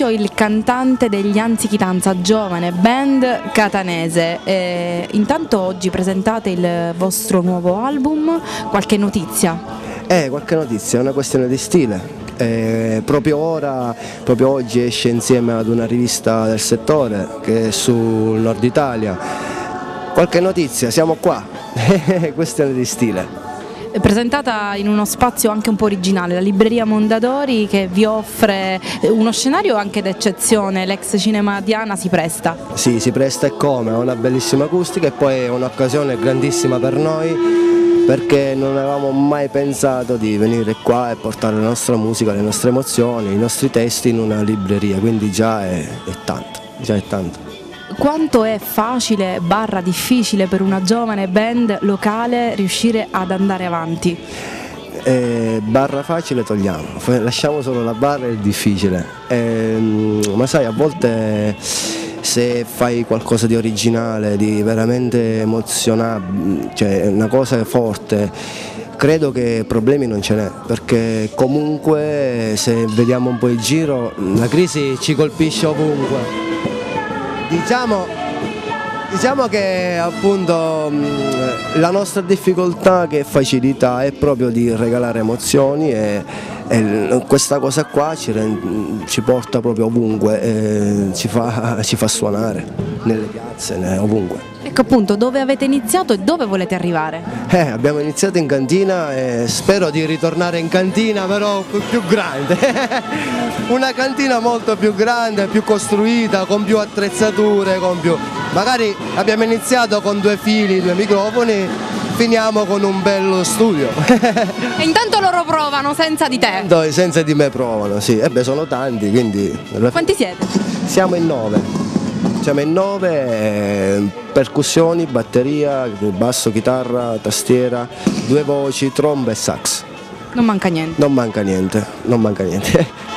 il cantante degli Anzichitanza, giovane band catanese. Intanto oggi presentate il vostro nuovo album, qualche notizia? Qualche notizia, è una questione di stile. Proprio oggi esce insieme ad una rivista del settore che è sul Nord Italia. Qualche notizia, siamo qua, questione di stile. Presentata in uno spazio anche un po' originale, la libreria Mondadori, che vi offre uno scenario anche d'eccezione, l'ex cinema Diana si presta. Sì, si presta e come, ha una bellissima acustica e poi è un'occasione grandissima per noi perché non avevamo mai pensato di venire qua e portare la nostra musica, le nostre emozioni, i nostri testi in una libreria, quindi già è tanto. Quanto è facile / difficile per una giovane band locale riuscire ad andare avanti? Barra facile togliamo, lasciamo solo la barra e il difficile. Ma sai, a volte se fai qualcosa di originale, di veramente emozionante, cioè una cosa forte, credo che problemi non ce n'è, perché comunque se vediamo un po' il giro la crisi ci colpisce ovunque. Diciamo che appunto la nostra difficoltà, che facilità, è proprio di regalare emozioni e questa cosa qua ci porta proprio ovunque, ci fa suonare nelle piazze, ovunque. Ecco appunto, dove avete iniziato e dove volete arrivare? Abbiamo iniziato in cantina e spero di ritornare in cantina, però più grande, una cantina molto più grande, più costruita, con più attrezzature, magari abbiamo iniziato con 2 fili, 2 microfoni, finiamo con un bello studio. E intanto loro provano senza di te? Senza di me provano, sì, sono tanti, quindi... Quanti siete? Siamo in 9. Siamo in 9, percussioni, batteria, basso, chitarra, tastiera, 2 voci, tromba e sax. Non manca niente. Non manca niente.